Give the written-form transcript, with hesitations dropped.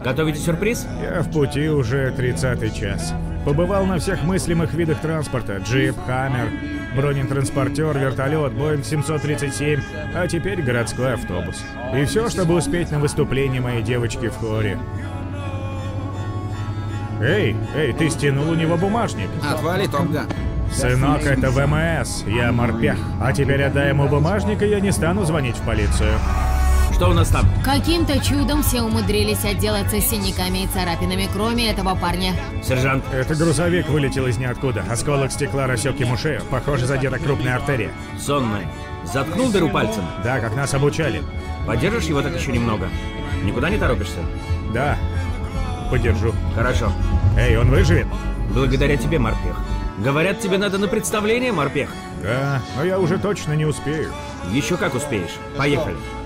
Готовите сюрприз? Я в пути уже 30-й час. Побывал на всех мыслимых видах транспорта. Джип, Хаммер, бронетранспортер, вертолет, Боинг 737, а теперь городской автобус. И все, чтобы успеть на выступление моей девочки в хоре. Эй, ты стянул у него бумажник. Отвали, Топган. Сынок, это ВМС, я морпех. А теперь отдай ему бумажник, и я не стану звонить в полицию. Что у нас там? Каким-то чудом все умудрились отделаться синяками и царапинами, кроме этого парня. Сержант. Это грузовик вылетел из ниоткуда. Осколок стекла рассек ему шею. Похоже, задета крупная артерия. Сонный. Заткнул дыру пальцем? Да, как нас обучали. Подержишь его так еще немного? Никуда не торопишься? Да, подержу. Хорошо. Эй, он выживет? Благодаря тебе, морпех. Говорят, тебе надо на представление, морпех? Да, но я уже точно не успею. Еще как успеешь. Поехали.